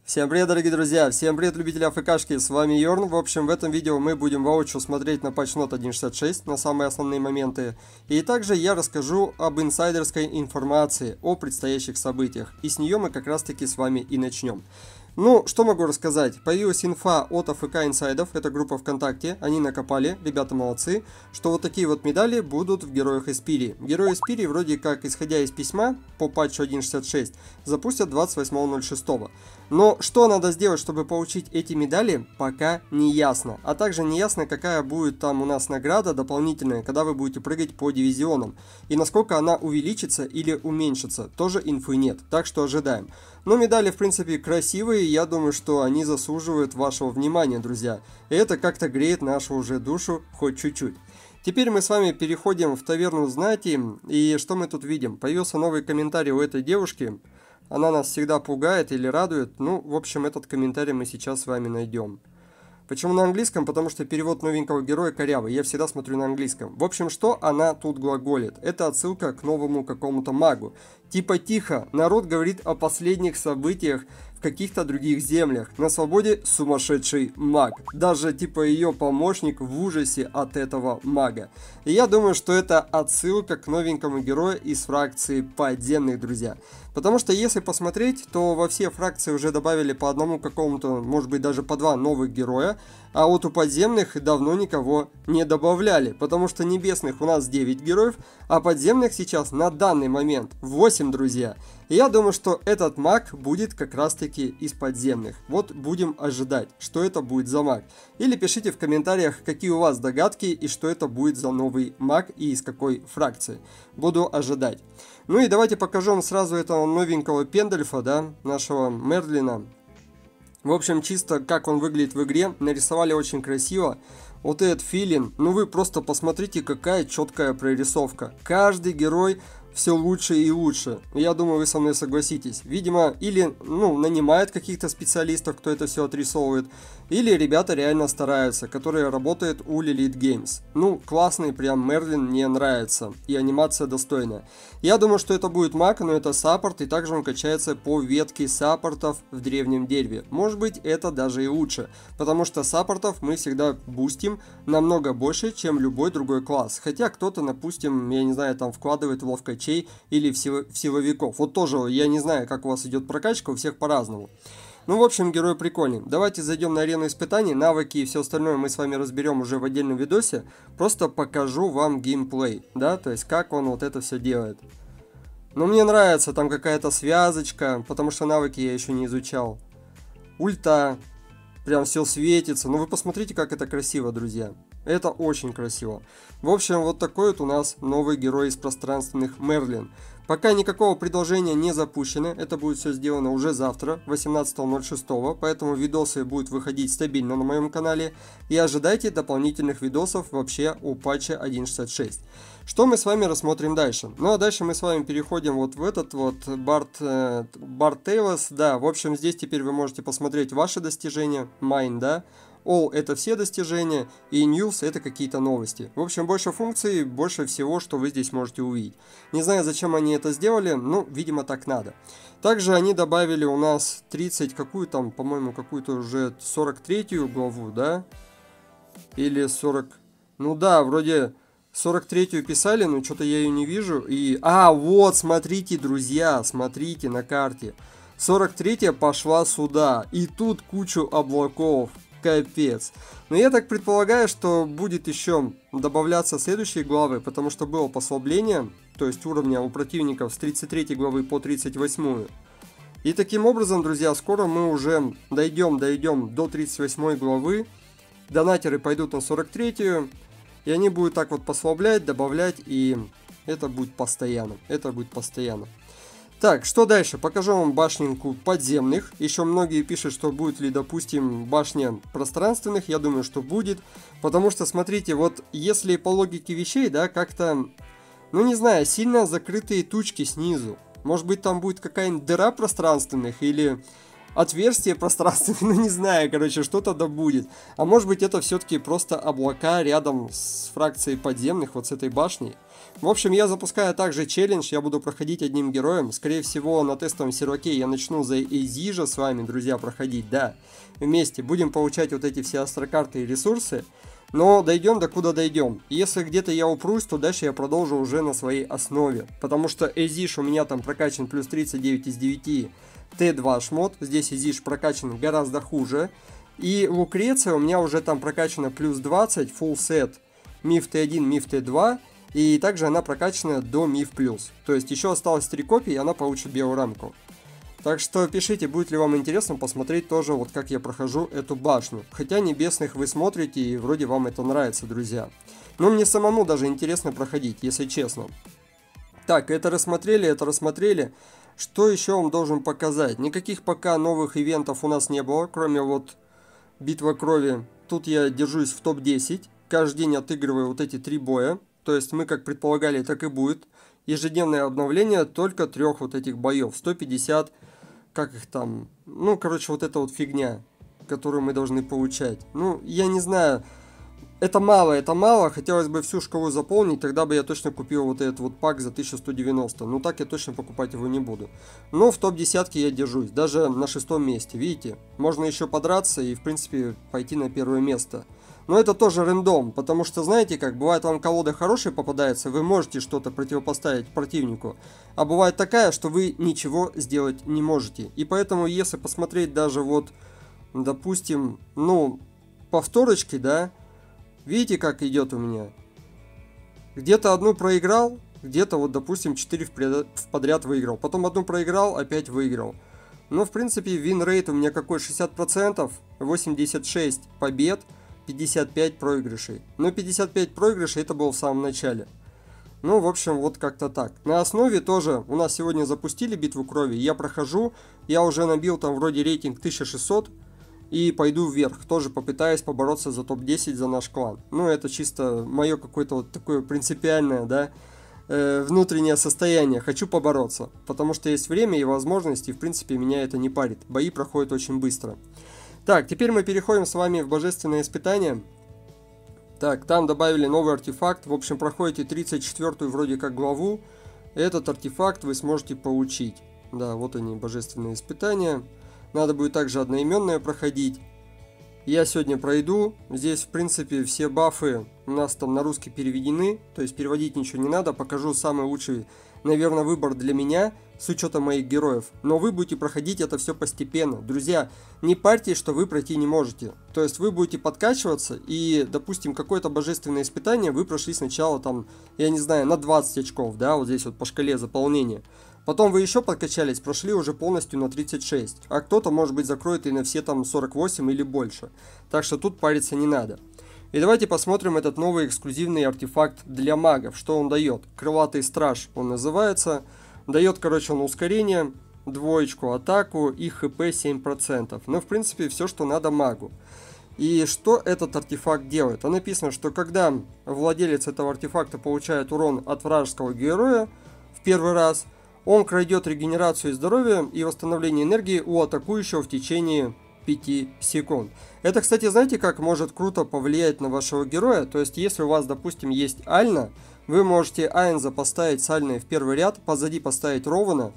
Всем привет, дорогие друзья! Всем привет, любители АФКшки! С вами Йорн. В общем, в этом видео мы будем воочию смотреть на патчнот 1.66, на самые основные моменты. И также я расскажу об инсайдерской информации, о предстоящих событиях. И с нее мы как раз таки с вами и начнем. Ну, что могу рассказать? Появилась инфа от АФК Инсайдов, это группа ВКонтакте, они накопали, ребята молодцы, что вот такие вот медали будут в Героях Испирии. Герои Испирии вроде как, исходя из письма по патчу 1.66, запустят 28.06. Но что надо сделать, чтобы получить эти медали, пока не ясно. А также не ясно, какая будет там у нас награда дополнительная, когда вы будете прыгать по дивизионам. И насколько она увеличится или уменьшится, тоже инфы нет, так что ожидаем. Но медали, в принципе, красивые, я думаю, что они заслуживают вашего внимания, друзья. И это как-то греет нашу уже душу хоть чуть-чуть. Теперь мы с вами переходим в таверну знати, и что мы тут видим? Появился новый комментарий у этой девушки. Она нас всегда пугает или радует. Ну, в общем, этот комментарий мы сейчас с вами найдем. Почему на английском? Потому что перевод новенького героя корявый. Я всегда смотрю на английском. В общем, что она тут глаголит? Это отсылка к новому какому-то магу. Типа тихо, народ говорит о последних событиях в каких-то других землях. На свободе сумасшедший маг. Даже типа ее помощник в ужасе от этого мага. И я думаю, что это отсылка к новенькому герою из фракции подземных, друзья. Потому что если посмотреть, то во все фракции уже добавили по одному какому-то, может быть даже по два новых героя. А вот у подземных давно никого не добавляли. Потому что небесных у нас 9 героев, а подземных сейчас на данный момент 8, друзья. И я думаю, что этот маг будет как раз таки из подземных. Вот будем ожидать, что это будет за маг. Или пишите в комментариях, какие у вас догадки и что это будет за новый маг и из какой фракции. Буду ожидать. Ну и давайте покажу вам сразу этого новенького Пендальфа, да, нашего Мерлина. В общем, чисто как он выглядит в игре, нарисовали очень красиво. Вот этот филин, ну вы просто посмотрите, какая четкая прорисовка. Каждый герой все лучше и лучше. Я думаю, вы со мной согласитесь. Видимо, или нанимают каких-то специалистов, кто это все отрисовывает, или ребята реально стараются, которые работают у Lilith Games. Ну, классный прям Мерлин, мне нравится. И анимация достойная. Я думаю, что это будет маг, но это саппорт, и также он качается по ветке саппортов в древнем дереве. Может быть, это даже и лучше, потому что саппортов мы всегда бустим намного больше, чем любой другой класс. Хотя кто-то, допустим, я не знаю, там вкладывает в ловкачей или в силовиков. Вот тоже, я не знаю, как у вас идет прокачка, у всех по-разному. Ну, в общем, герой прикольный. Давайте зайдем на арену испытаний, навыки и все остальное мы с вами разберем уже в отдельном видосе. Просто покажу вам геймплей, да, то есть как он вот это все делает. Но мне нравится там какая-то связочка, потому что навыки я еще не изучал. Ульта, прям все светится. Ну, вы посмотрите, как это красиво, друзья. Это очень красиво. В общем, вот такой вот у нас новый герой из пространственных Мерлин. Пока никакого предложения не запущено, это будет все сделано уже завтра, 18.06, поэтому видосы будут выходить стабильно на моем канале. И ожидайте дополнительных видосов вообще о патче 1.66. Что мы с вами рассмотрим дальше? Ну а дальше мы с вами переходим вот в этот вот Барт Тейлос. Да, в общем, здесь теперь вы можете посмотреть ваши достижения, Mine, да. All это все достижения, и News это какие-то новости. В общем, больше функций, больше всего, что вы здесь можете увидеть. Не знаю, зачем они это сделали, но, видимо, так надо. Также они добавили у нас 30, какую там, по-моему, какую-то уже 43-ю главу, да? Или 40... Ну да, вроде 43-ю писали, но что-то я ее не вижу. И... вот, смотрите, друзья, смотрите на карте. 43-я пошла сюда, и тут кучу облаков. Капец. Но я так предполагаю, что будет еще добавляться следующие главы, потому что было послабление, то есть уровня у противников с 33 главы по 38. И таким образом, друзья, скоро мы уже дойдем до 38 главы. Донатеры пойдут на 43-ю, и они будут так вот послаблять, добавлять, и это будет постоянно. Это будет постоянно. Так, что дальше? Покажу вам башенку подземных. Еще многие пишут, что будет ли, допустим, башня пространственных. Я думаю, что будет. Потому что, смотрите, вот если по логике вещей, да, как-то, ну не знаю, сильно закрытые тучки снизу. Может быть, там будет какая-нибудь дыра пространственных или отверстие пространственное, ну не знаю, короче, что-то да будет. А может быть это все-таки просто облака рядом с фракцией подземных, вот с этой башней. В общем, я запускаю также челлендж, я буду проходить одним героем. Скорее всего, на тестовом серваке я начну за AZ же с вами, друзья, проходить, да. Вместе будем получать вот эти все астрокарты и ресурсы. Но дойдем до куда дойдем. Если где-то я упрусь, то дальше я продолжу уже на своей основе. Потому что AZ у меня там прокачан плюс 39 из 9 Т2 шмот. Здесь AZ прокачан гораздо хуже. И Лукреция у меня уже там прокачана плюс 20, full set, миф Т1, миф Т2. И также она прокачана до миф плюс. То есть еще осталось 3 копии, и она получит белую рамку. Так что пишите, будет ли вам интересно посмотреть тоже, вот как я прохожу эту башню. Хотя небесных вы смотрите, и вроде вам это нравится, друзья. Но мне самому даже интересно проходить, если честно. Так, это рассмотрели. Что еще вам должен показать? Никаких пока новых ивентов у нас не было, кроме вот битва крови. Тут я держусь в топ-10. Каждый день отыгрываю вот эти 3 боя. То есть мы как предполагали, так и будет. Ежедневное обновление только 3 вот этих боев. 150, как их там, ну, короче, вот эта вот фигня, которую мы должны получать. Ну, я не знаю, это мало. Хотелось бы всю шкалу заполнить, тогда бы я точно купил вот этот вот пак за 1190. Но так я точно покупать его не буду. Но в топ-10 я держусь, даже на 6-м месте, видите. Можно еще подраться и, в принципе, пойти на 1-е место. Но это тоже рандом, потому что, знаете как, бывает вам колода хорошая попадается, вы можете что-то противопоставить противнику, а бывает такая, что вы ничего сделать не можете. И поэтому, если посмотреть даже вот, допустим, ну, повторочки, да, видите, как идет у меня? Где-то одну проиграл, где-то вот, допустим, 4 подряд выиграл, потом одну проиграл, опять выиграл. Но, в принципе, вин-рейт у меня какой? 60%, 86 побед. 55 проигрышей. Но 55 проигрышей это было в самом начале. Ну, в общем, вот как-то так. На основе тоже у нас сегодня запустили битву крови. Я прохожу. Я уже набил там вроде рейтинг 1600. И пойду вверх. Тоже попытаюсь побороться за топ-10 за наш клан. Ну, это чисто мое какое-то вот такое принципиальное, да, внутреннее состояние. Хочу побороться. Потому что есть время и возможности. И, в принципе, меня это не парит. Бои проходят очень быстро. Так, теперь мы переходим с вами в божественное испытание. Так, там добавили новый артефакт. В общем, проходите 34-ю вроде как главу. Этот артефакт вы сможете получить. Да, вот они, божественные испытания. Надо будет также одноименное проходить. Я сегодня пройду. Здесь, в принципе, все бафы у нас там на русский переведены. То есть переводить ничего не надо. Покажу самый лучший, наверное, выбор для меня, с учетом моих героев. Но вы будете проходить это все постепенно. Друзья, не парьтесь, что вы пройти не можете. То есть вы будете подкачиваться и, допустим, какое-то божественное испытание вы прошли сначала там, я не знаю, на 20 очков, да, вот здесь вот по шкале заполнения. Потом вы еще подкачались, прошли уже полностью на 36. А кто-то, может быть, закроет и на все там 48 или больше. Так что тут париться не надо. И давайте посмотрим этот новый эксклюзивный артефакт для магов. Что он дает? Крылатый страж он называется. Дает, короче, он ускорение, двоечку, атаку и хп 7%. Ну, в принципе, все, что надо магу. И что этот артефакт делает? Там написано, что когда владелец этого артефакта получает урон от вражеского героя в первый раз, он крадет регенерацию здоровья и восстановление энергии у атакующего в течение 5 секунд. Это, кстати, знаете, как может круто повлиять на вашего героя? То есть, если у вас, допустим, есть Альна, вы можете Айнза поставить с Альной в первый ряд, позади поставить Рована.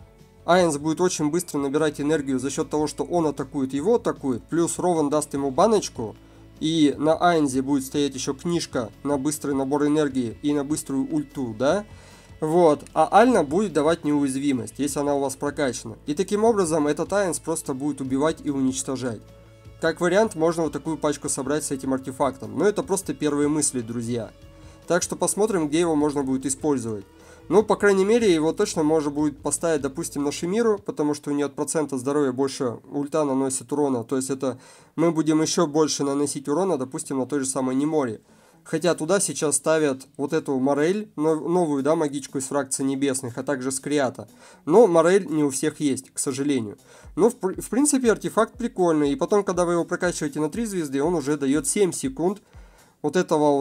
Айнз будет очень быстро набирать энергию за счет того, что он атакует, его атакует. Плюс Рован даст ему баночку. И на Айнзе будет стоять еще книжка на быстрый набор энергии и на быструю ульту, да? Вот, а Альна будет давать неуязвимость, если она у вас прокачана. И таким образом этот Айнс просто будет убивать и уничтожать. Как вариант, можно вот такую пачку собрать с этим артефактом. Но это просто первые мысли, друзья. Так что посмотрим, где его можно будет использовать. Ну, по крайней мере, его точно можно будет поставить, допустим, на Шимиру, потому что у нее от процента здоровья больше ульта наносит урона. То есть это мы будем еще больше наносить урона, допустим, на той же самой Неморе. Хотя туда сейчас ставят вот эту Морель, новую, да, магичку из фракции небесных, а также Скриата. Но Морель не у всех есть, к сожалению. Но в принципе артефакт прикольный. И потом, когда вы его прокачиваете на 3 звезды, он уже дает 7 секунд вот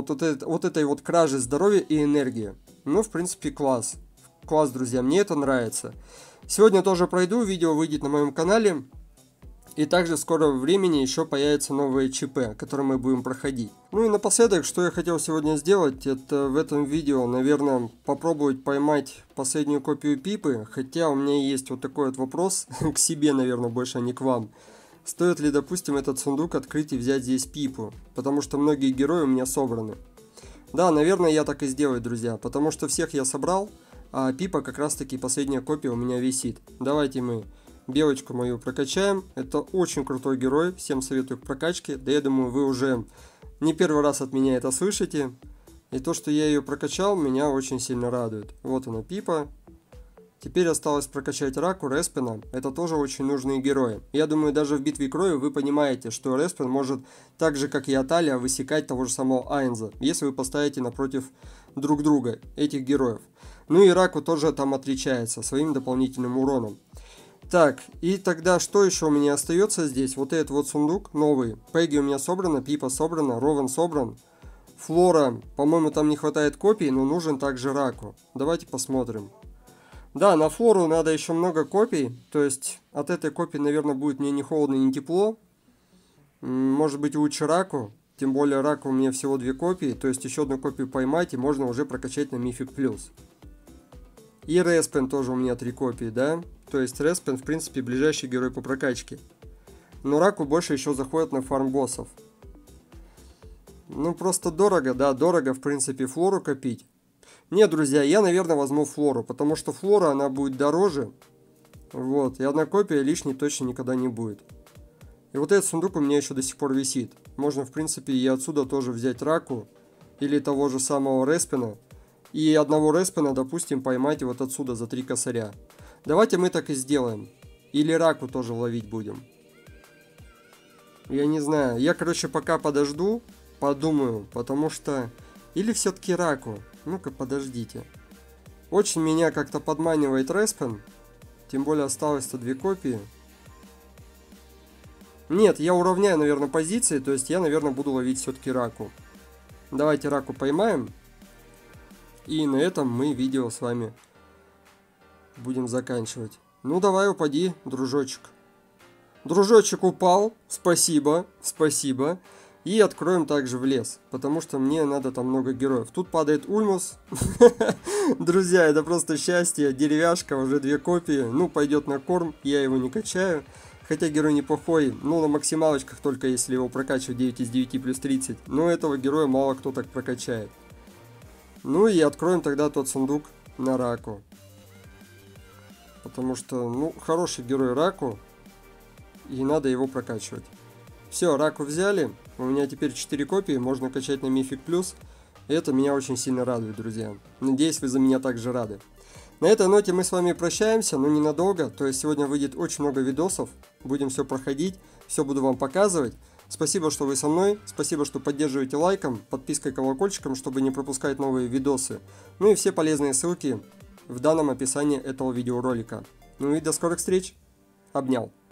этой вот кражи здоровья и энергии. Ну, в принципе, класс. Класс, друзья, мне это нравится. Сегодня тоже пройду, видео выйдет на моем канале. И также в скором времени еще появятся новые ЧП, которые мы будем проходить. Ну и напоследок, что я хотел сегодня сделать, это в этом видео, наверное, попробовать поймать последнюю копию Пипы. Хотя у меня есть вот такой вот вопрос к себе, наверное, больше, а не к вам. Стоит ли, допустим, этот сундук открыть и взять здесь Пипу? Потому что многие герои у меня собраны. Да, наверное, я так и сделаю, друзья. Потому что всех я собрал, а Пипа как раз таки последняя копия у меня висит. Давайте мы белочку мою прокачаем. Это очень крутой герой. Всем советую к прокачке. Да я думаю, вы уже не первый раз от меня это слышите. И то, что я ее прокачал, меня очень сильно радует. Вот она, Пипа. Теперь осталось прокачать Раку, Респена. Это тоже очень нужные герои. Я думаю, даже в битве крови вы понимаете, что Респен может так же, как и Аталия, высекать того же самого Айнза, если вы поставите напротив друг друга этих героев. Ну и Раку тоже там отличается своим дополнительным уроном. Так, и тогда что еще у меня остается здесь? Вот этот вот сундук новый. Пегги у меня собрана, Пипа собрана, Ровен собран. Флора, по-моему, там не хватает копий, но нужен также Раку. Давайте посмотрим. Да, на Флору надо еще много копий. То есть от этой копии, наверное, будет мне не холодно, не тепло. Может быть, лучше Раку. Тем более Раку у меня всего 2 копии. То есть еще одну копию поймать и можно уже прокачать на Мифик Плюс. И Респен тоже у меня 3 копии, да? То есть Респен, в принципе, ближайший герой по прокачке. Но Раку больше еще заходит на фарм боссов. Ну, просто дорого, да, дорого, в принципе, Флору копить. Нет, друзья, я, наверное, возьму Флору, потому что Флора, она будет дороже. Вот, и одна копия лишней точно никогда не будет. И вот этот сундук у меня еще до сих пор висит. Можно, в принципе, и отсюда тоже взять Раку. Или того же самого Респена. И одного Респена, допустим, поймать вот отсюда за 3 косаря. Давайте мы так и сделаем. Или Раку тоже ловить будем. Я не знаю. Я, короче, пока подожду, подумаю, потому что... Или все-таки Раку? Ну-ка, подождите. Очень меня как-то подманивает Респен. Тем более осталось-то 2 копии. Нет, я уравняю, наверное, позиции. То есть я, наверное, буду ловить все-таки Раку. Давайте Раку поймаем. И на этом мы видео с вами будем заканчивать. Ну давай, упади, дружочек. Дружочек упал. Спасибо, спасибо. И откроем также в лес, потому что мне надо там много героев. Тут падает Ульмус. Друзья, это просто счастье. Деревяшка, уже 2 копии. Ну, пойдет на корм, я его не качаю. Хотя герой неплохой. Ну, на максималочках только если его прокачивать 9 из 9 плюс 30. Но этого героя мало кто так прокачает. Ну и откроем тогда тот сундук на Раку. Потому что, ну, хороший герой Раку. И надо его прокачивать. Все, Раку взяли. У меня теперь 4 копии, можно качать на Мифик Плюс. И это меня очень сильно радует, друзья. Надеюсь, вы за меня также рады. На этой ноте мы с вами прощаемся, но ненадолго. То есть сегодня выйдет очень много видосов. Будем все проходить, все буду вам показывать. Спасибо, что вы со мной. Спасибо, что поддерживаете лайком, подпиской, колокольчиком, чтобы не пропускать новые видосы. Ну и все полезные ссылки в данном описании этого видеоролика. Ну и до скорых встреч. Обнял.